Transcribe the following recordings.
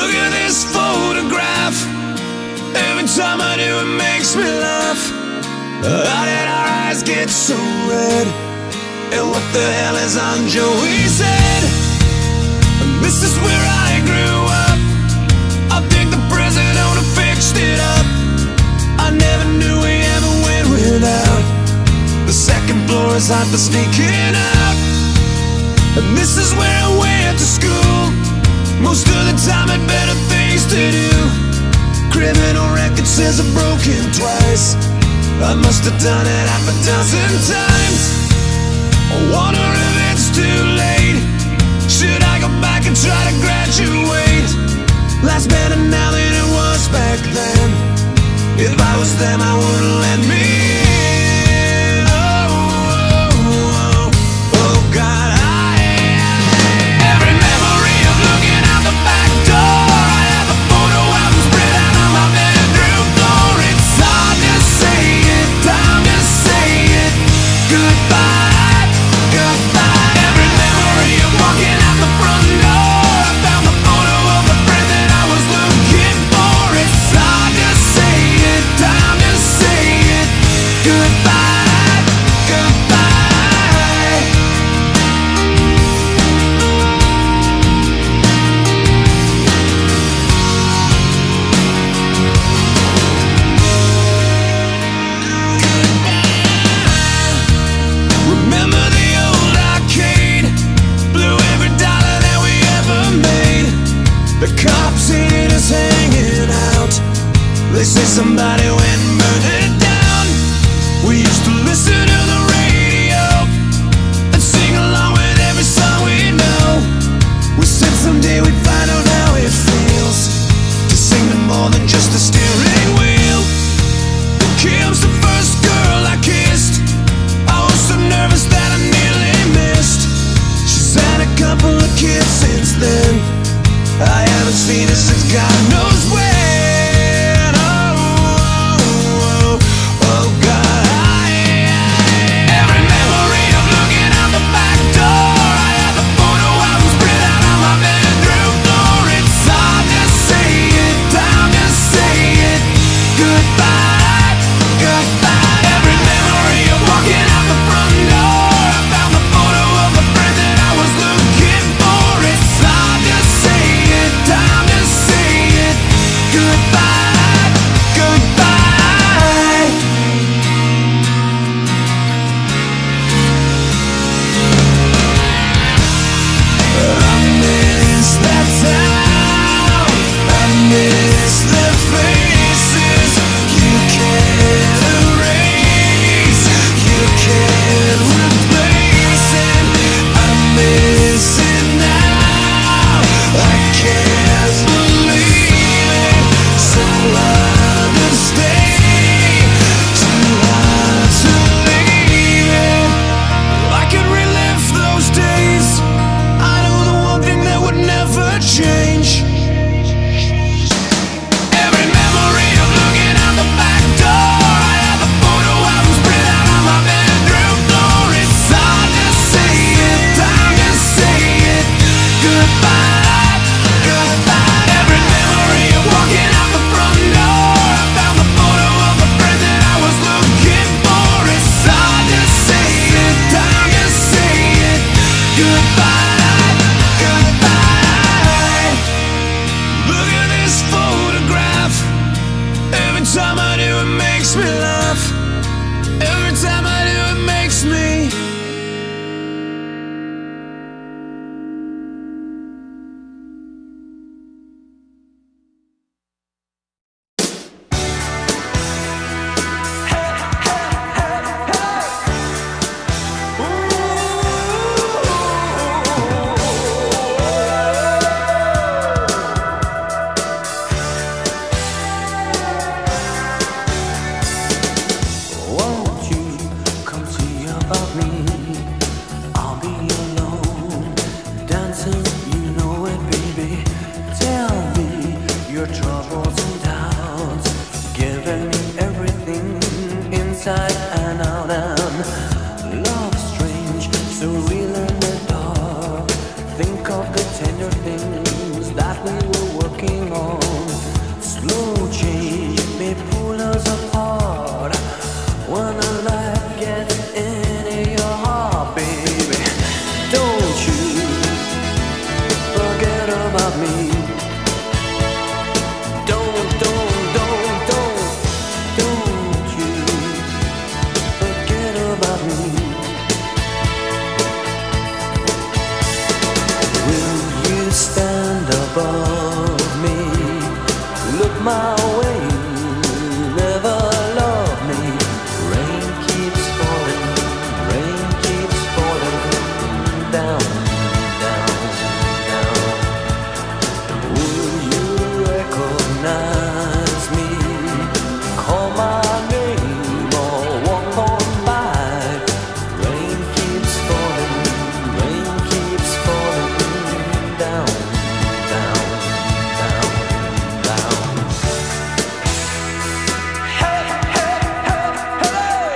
Look at this photograph. Every time I do it makes me laugh. How did our eyes get so red? And what the hell is on Joey's head? And this is where I grew up. I think the president owner fixed it up. I never knew we ever went without. The second floor is hot for sneaking out. And this is where I went to school. Most of the time had better things to do. Criminal record says I've broken twice. I must have done it half a dozen times. I wonder if it's too late. Should I go back and try to graduate? Life's better now than it was back then. If I was them, I wouldn't let me in. Oh, oh, oh, oh God. Every memory of looking out the back door. I have a photo album spread out on my bedroom floor. It's hard to say it, time to say it. Goodbye, goodbye. Every memory of walking out the front door. I found the photo of the friend that I was looking for. It's hard to say it, time to say it. Goodbye, goodbye. Remember the old arcade? Blew every dollar that we ever made. The cops seen us hanging out. They say somebody went and burned it down. We used to listen to the radio and sing along with every song we know. We said someday we'd find out how it feels to sing to more than just a steering wheel. Then Kim's the first girl I kissed. I was so nervous that I nearly missed. She's had a couple of kids since then. I haven't seen her since God knows when. Oh, oh, oh, oh God. Every memory of looking out the back door. I have a photo album spread out on my bedroom floor. It's hard to say it, time to say it. Goodbye, goodbye. Every memory of walking out the front door. I found the photo of the friend that I was looking for. It's hard to say it, time to say it. Goodbye, goodbye. I miss that town. I miss the faces. You can't erase, you can't replace it. I miss it now. I can't believe it. So hard to stay, too hard to leave it. I could relive those days. I know the one thing that would never change. Every memory of looking out the back door. I have a photo album spread out on my bedroom floor. It's hard to say it, time to say it. Goodbye, goodbye. Every memory of walking out the front door. I found the photo of the friend that I was looking for. It's hard to say it, time to say it. Goodbye, goodbye. Look at this photograph. Every time I do it makes me laugh. Every time I do it makes me. Won't you come see about me? I'll be alone, dancing, you know it, baby. Tell me your troubles and doubts, giving me everything inside and out. And love strange, so real in the dark. Think of the tender things that we were working walking on. Slow change may pull us apart when the light gets into your heart, baby. Don't you forget about me. Don't you forget about me. Will you stand above me? Look my way, never love me. Rain keeps falling down, down, down. Will you recognize me? Call my name or walk on by. Rain keeps falling down, down, down, down. Hey, hey, hey, hey!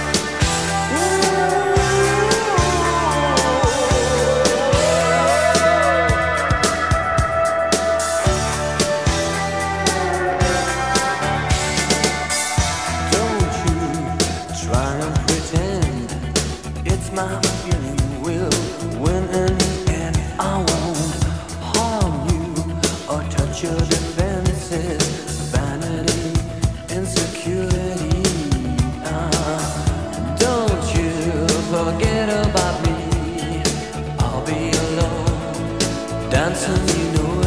Don't you try and pretend it's my feeling will win in the end. I won't harm you or touch your defenses. Vanity, insecurity. Don't you forget about me. I'll be alone, dancing, you know